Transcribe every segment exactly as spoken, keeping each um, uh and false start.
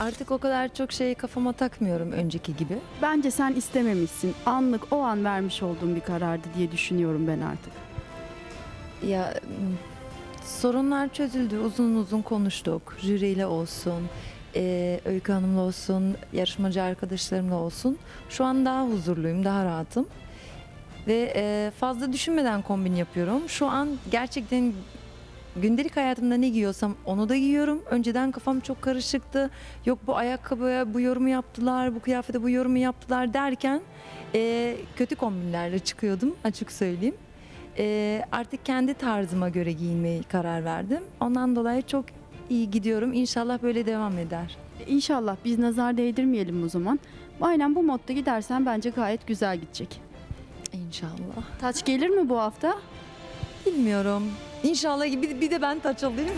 Artık o kadar çok şeyi kafama takmıyorum önceki gibi. Bence sen istememişsin. Anlık o an vermiş olduğun bir karardı diye düşünüyorum ben artık. Ya m, sorunlar çözüldü, uzun uzun konuştuk. Jüriyle olsun, e, Öykü Hanım'la olsun, yarışmacı arkadaşlarımla olsun. Şu an daha huzurluyum, daha rahatım. Ve e, fazla düşünmeden kombin yapıyorum. Şu an gerçekten gündelik hayatımda ne giyiyorsam onu da giyiyorum. Önceden kafam çok karışıktı. Yok bu ayakkabıya bu yorumu yaptılar, bu kıyafete bu yorumu yaptılar derken e, kötü kombinlerle çıkıyordum, açık söyleyeyim. E, artık kendi tarzıma göre giyinmeyi karar verdim. Ondan dolayı çok iyi gidiyorum. İnşallah böyle devam eder. İnşallah biz nazar değdirmeyelim o zaman. Aynen bu modda gidersen bence gayet güzel gidecek. İnşallah. Taç gelir mi bu hafta? Bilmiyorum. İnşallah bir, bir de ben taç alayım.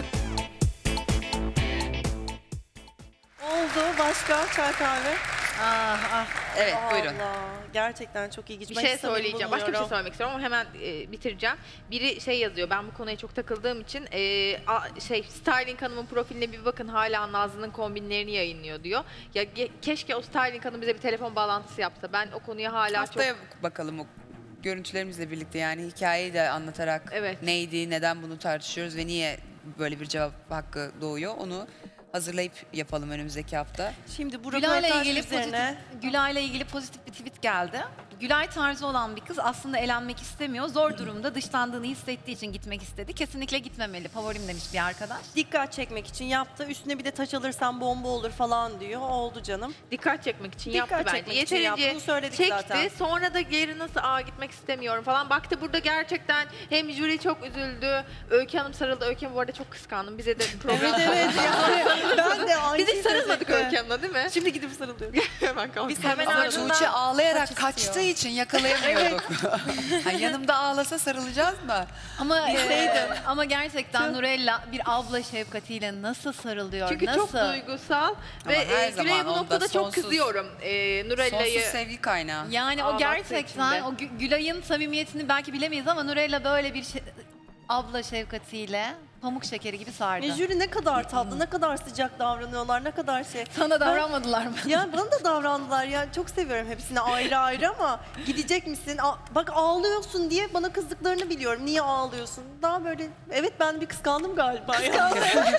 Oldu. Başka çay kahve? Ah ah. Evet Allah buyurun. Allah. Gerçekten çok ilginç. Bir Ben şey hiç samimi söyleyeceğim. Başka bir şey bulmuyorum. söylemek istiyorum ama hemen e, bitireceğim. Biri şey yazıyor. Ben bu konuya çok takıldığım için e, a, şey Styling Hanım'ın profiline bir bakın, hala Nazlı'nın kombinlerini yayınlıyor diyor. Ya ge- keşke o Styling Hanım bize bir telefon bağlantısı yapsa. Ben o konuya hala Haftaya çok bakalım o görüntülerimizle birlikte, yani hikayeyi de anlatarak Evet. neydi, neden bunu tartışıyoruz ve niye böyle bir cevap hakkı doğuyor, onu hazırlayıp yapalım önümüzdeki hafta. Şimdi bu Gülay'la röportaj ilgili üzerine... pozitif, Gülay'la ilgili pozitif bir tweet geldi. Gülay tarzı olan bir kız aslında elenmek istemiyor. Zor durumda dışlandığını hissettiği için gitmek istedi. Kesinlikle gitmemeli. Favorim demiş bir arkadaş. Dikkat çekmek için yaptı. Üstüne bir de taç alırsan bomba olur falan diyor. Oldu canım. dikkat çekmek için Dikkat yaptı çekmek bence. için yaptı. Yeterince Bunu söyledik çekti. zaten. Sonra da geri nasıl aa gitmek istemiyorum falan. Baktı burada gerçekten hem jüri çok üzüldü. Öykü Hanım sarıldı. Öykü Hanım bu arada çok kıskandım. Bize de program. Evet evet. Yani ben de aynı Biz hiç şeyi sarılmadık söyleyecektim. Öykü Hanım'la değil mi? Şimdi gidip sarılıyorum. Hemen kalk. Biz hemen Ama ardından... Tuğçe ağlayarak taç kaçtığı istiyor. için yakalayamıyorduk. Hani yanımda ağlasa sarılacağız mı? Ama e, ama gerçekten Nurella bir abla şefkatiyle nasıl sarılıyor? Çünkü nasıl? çok duygusal ve Ama her e, Gülay'a zaman bu onda noktada çok sonsuz- kızıyorum. E, Nurella'yı Sonsuz sevgi kaynağı. Yani o Ağlattığı gerçekten içinde. o Gü- Gülay'ın samimiyetini belki bilemeyiz ama Nurella böyle bir şey, abla şefkatiyle pamuk şekeri gibi sardı. E, jüri ne kadar tatlı, ne kadar sıcak davranıyorlar, ne kadar şey. Sana davranmadılar mı? Ya bana da davrandılar ya. Çok seviyorum hepsini ayrı ayrı ama gidecek misin? A- bak ağlıyorsun diye bana kızdıklarını biliyorum. Niye ağlıyorsun? Daha böyle evet ben bir kıskandım galiba. Kıskandım.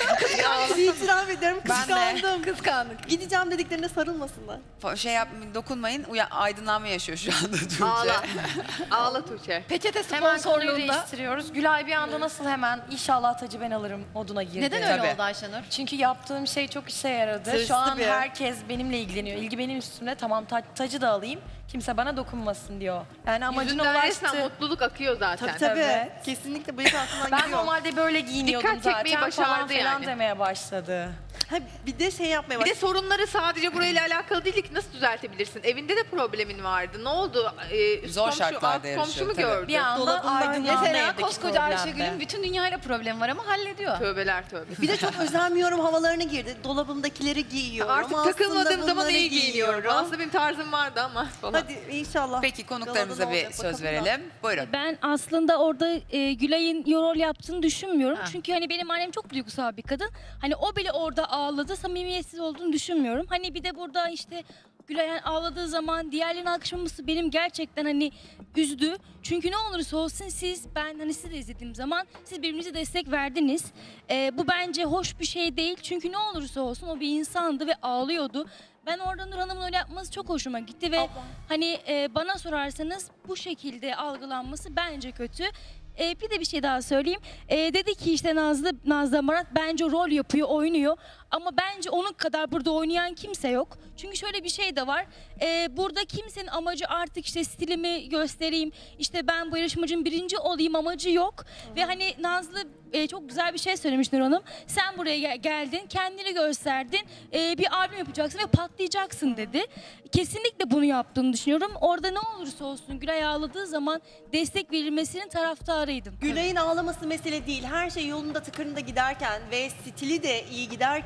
İtiraf ederim Ben de. kıskandım. Kıskandık. Gideceğim dediklerine sarılmasınlar. Fa- Şey yap, dokunmayın, uya- aydınlanma yaşıyor şu anda Tuğçe. ağla. Ağla Tuğçe. Peçete Hemen konuyu sponsorluğunda değiştiriyoruz. Gülay bir anda nasıl hemen inşallah tacı ben alırım moduna girdi. Neden öyle Tabii. oldu Ayşenur? Çünkü yaptığım şey çok işe yaradı. Tırslı Şu an bir. herkes benimle ilgileniyor. İlgi benim üstümde. Tamam ta- tacı da alayım. Kimse bana dokunmasın diyor. Yani amacına Yüzünden resmen ulaştı. mutluluk akıyor zaten. Tabii tabii. Evet. Kesinlikle bıyık altından Ben gidiyor. normalde böyle giyiniyordum Dikkat çekmeyi zaten falan başardı filan yani. demeye başladı. Ha, bir de şey yapmaya Bir de bak. sorunları sadece burayla alakalı değil ki, nasıl düzeltebilirsin? Evinde de problemin vardı. Ne oldu? Ee, üst Zor komşu, şartlarda alt komşu yarışıyor, mu tabii. gördü? Bir anda Dolabından aydınlandı Mesela evdeki koskoca problemde. Ayşegül'ün bütün dünyayla problemi var ama hallediyor. Tövbeler tövbe. Bir de çok özenmiyorum havalarına girdi. Dolabımdakileri giyiyorum. Artık Aslında takılmadığım zaman bunları iyi giyiniyorum. giyiyorum. Aslında benim tarzım vardı ama falan. Hadi inşallah. Peki konuklarımıza Galada ne bir olacak söz bakalım da. verelim. Buyurun. Ben aslında orada e, Gülay'ın rol yaptığını düşünmüyorum. Ha. Çünkü hani benim annem çok duygusal bir kadın. Hani o bile orada ağladı. Samimiyetsiz olduğunu düşünmüyorum. Hani bir de burada işte Gülay hani ağladığı zaman diğerlerinin alkışlaması benim gerçekten hani üzdü. Çünkü ne olursa olsun siz, ben hani sizi de izlediğim zaman siz birbirinize destek verdiniz. E, bu bence hoş bir şey değil. Çünkü ne olursa olsun o bir insandı ve ağlıyordu. Ben orada Nur Hanım'ın öyle yapması çok hoşuma gitti ve hani e, bana sorarsanız bu şekilde algılanması bence kötü. E, bir de bir şey daha söyleyeyim. E, dedi ki işte Nazlı, Nazlı Marat bence rol yapıyor, oynuyor. Ama bence onun kadar burada oynayan kimse yok. Çünkü şöyle bir şey de var. E, burada kimsenin amacı artık işte stilimi göstereyim, işte ben bu yarışmacının birinci olayım amacı yok. Ve hani Nazlı e, çok güzel bir şey söylemiş Nur Hanım. Sen buraya gel- geldin, kendini gösterdin, e, bir albüm yapacaksın ve patlayacaksın dedi. Kesinlikle bunu yaptığını düşünüyorum. Orada ne olursa olsun Gülay ağladığı zaman destek verilmesinin taraftarıydım. Gülay'ın ağlaması mesele değil. Her şey yolunda tıkırında giderken ve stili de iyi giderken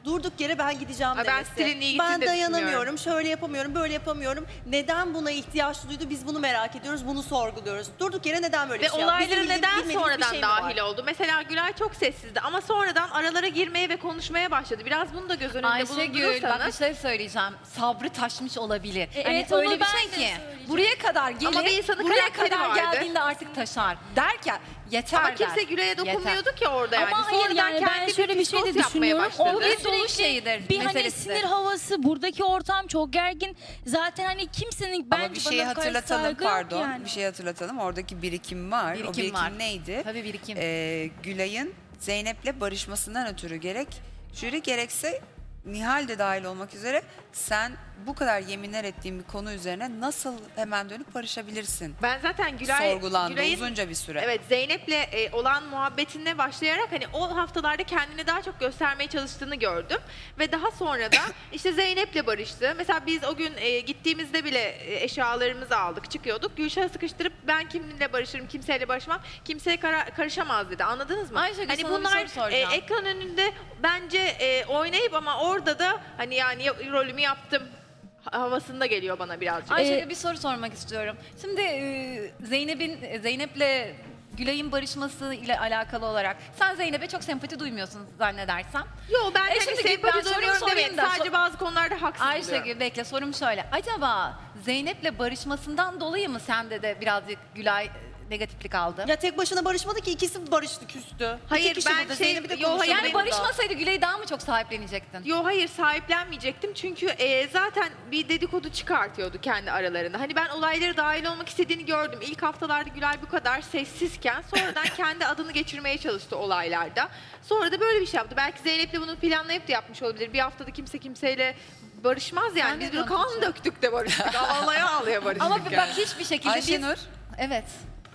durduk yere ben gideceğim Ha, ben demesi. stilin iyi Ben gittiğini de dayanamıyorum, şöyle yapamıyorum, böyle yapamıyorum. Neden buna ihtiyaç duydu? Biz bunu merak ediyoruz, bunu sorguluyoruz. Durduk yere neden böyle Ve bir şey yaptı? olaylara Bizim bildiğimiz- neden bilmediğimiz bir sonradan şey mi var? dahil oldu? Mesela Gülay çok sessizdi ama sonradan aralara girmeye ve konuşmaya başladı. Biraz bunu da göz önünde Ayşegül bak bir bulundurursanız. şey söyleyeceğim. Sabrı taşmış olabilir. E, hani evet, onu öyle bir ben şey de ki söyleyeceğim. buraya kadar gelip Ama bir insanın buraya karakteri kadar vardı. geldiğinde artık taşar. Derken yeter Ama der. kimse Gülay'a dokunmuyordu Yeter. ki orada yani. Ama hayır Sonradan yani ben kendi şöyle bir şey de fiskos yapmaya düşünüyorum. başladı. O bir Bir dolu sürekli şeyidir, bir hani meselesi. sinir havası, buradaki ortam çok gergin. Zaten hani kimsenin bence Ama bir şeyi bana karşı hatırlatalım, saygı yok pardon. yani. Bir şey hatırlatalım. Oradaki birikim var. o Birikim birikim var. neydi? Tabii birikim. Ee, Gülay'ın Zeynep'le barışmasından ötürü gerek jüri gerekse Nihal de dahil olmak üzere sen bu kadar yeminler ettiğin bir konu üzerine nasıl hemen dönüp barışabilirsin? Ben zaten Gülay, Sorgulandı Gülay'ın- uzunca bir süre. Evet, Zeynep'le e, olan muhabbetine başlayarak hani o haftalarda kendini daha çok göstermeye çalıştığını gördüm. Ve daha sonra da işte Zeynep'le barıştı. Mesela biz o gün e, gittiğimizde bile e, eşyalarımızı aldık, çıkıyorduk. Gülşah'ı sıkıştırıp ben kiminle barışırım, kimseyle barışmam, kimseye kara- karışamaz dedi. Anladınız mı? Ayşegül, hani sana bir bunlar soru soracağım. e, ekran önünde bence e, oynayıp ama orada da hani yani ya- rolümü yaptım havasında geliyor bana birazcık. Ayşegül bir soru sormak istiyorum. Şimdi e, Zeynep'in Zeynep'le Gülay'ın barışması ile alakalı olarak sen Zeynep'e çok sempati duymuyorsun zannedersem. Yo ben E hani şimdi ben sempati soruyu duymuyorum sorayım demeyin. da Sadece sor- bazı konularda haksız buluyorum. Ayşegül bekle sorum şöyle. Acaba Zeynep'le barışmasından dolayı mı sende de birazcık Gülay e, negatiflik aldı? Ya tek başına barışmadı ki, ikisi barıştı, küstü. Hayır, İki kişi ben burada, şey- Zeynep'i de yo, konuşalım. hayır, Yani benim barışmasaydı Gülay'ı daha mı çok sahiplenecektin? Yo hayır sahiplenmeyecektim çünkü e, zaten bir dedikodu çıkartıyordu kendi aralarında. Hani ben olaylara dahil olmak istediğini gördüm. İlk haftalarda Gülay bu kadar sessizken sonradan kendi adını geçirmeye çalıştı olaylarda. Sonra da böyle bir şey yaptı. Belki Zeynep'le bunu planlayıp da yapmış olabilir. Bir haftada kimse kimseyle barışmaz yani. Ben Biz de böyle diyorum kan Tuğçe. döktük de barıştık. Ağlaya ağlaya barıştık Ama yani. bak hiçbir şekilde biz... Ayşenur Evet.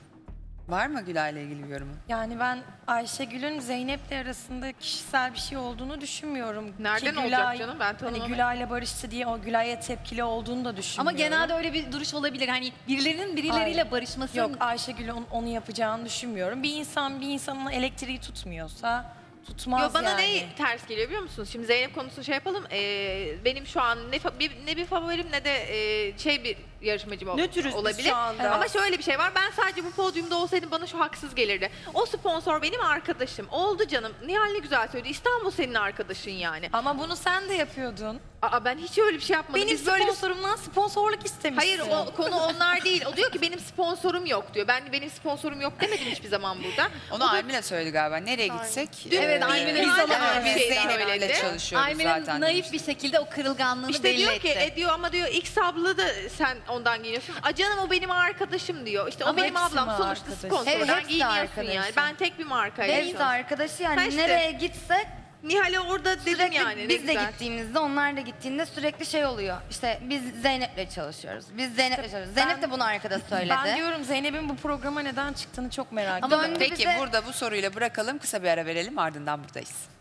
var mı Gülay'la ilgili bir yorumu? Yani ben Ayşegül'ün Zeynep'le arasında kişisel bir şey olduğunu düşünmüyorum. Nereden Ki olacak canım? Ben Hani tanımam. Gülay'la barıştı diye o Gülay'a tepkili olduğunu da Ama düşünmüyorum. genelde öyle bir duruş olabilir. Hani birilerinin birileriyle Hayır. barışması... Yok, Ayşegül'ün onu, onu yapacağını düşünmüyorum. Bir insan bir insanın elektriği tutmuyorsa tutmaz Yo, bana yani. ne ters geliyor biliyor musunuz? Şimdi Zeynep konusunu şey yapalım. Ee, benim şu an ne, fa- bir, ne bir favorim ne de e, şey bir yarışmacım ol- Nötrüz biz olabilir. şu anda. Ama şöyle bir şey var. Ben sadece bu podyumda olsaydım bana şu haksız gelirdi. O sponsor benim arkadaşım. Oldu canım. Nihal ne güzel söyledi. İstanbul senin arkadaşın yani. Ama bunu sen de yapıyordun. Aa, ben hiç öyle bir şey yapmadım. Benim Biz böyle bir- sponsorumdan sponsorluk istemişsin. Hayır o konu onlar değil. O diyor ki benim sponsorum yok diyor. Ben benim sponsorum yok demedim hiçbir zaman burada. Onu Almila söyledi galiba. Nereye gitsek? Dün Evet, e, Almila biz, bize de evet, öyle biz bir şey Zeynep'le söyledi. çalışıyoruz Aymen'in zaten. naif demişti. bir şekilde o kırılganlığını İşte belli diyor etti. ki e diyor ama diyor X abla da sen ondan giyiniyorsun. A canım o benim arkadaşım diyor. İşte o Ama benim hepsi ablam mi sonuçta arkadaş? sponsordan Evet, hepsi giyiniyorsun arkadaşı. yani. Ben tek bir markayım. Hepsi arkadaşı yani Ha işte. nereye gitsek Nihal'e orada dedim sürekli yani. ne biz de güzel. gittiğimizde onlar da gittiğinde sürekli şey oluyor. İşte biz Zeynep'le çalışıyoruz. Biz Zeynep'le çalışıyoruz. Zeynep de bunu arkada söyledi. Ben diyorum Zeynep'in bu programa neden çıktığını çok merak Ama ediyorum. döndü Peki bize- burada bu soruyla bırakalım. Kısa bir ara verelim ardından buradayız.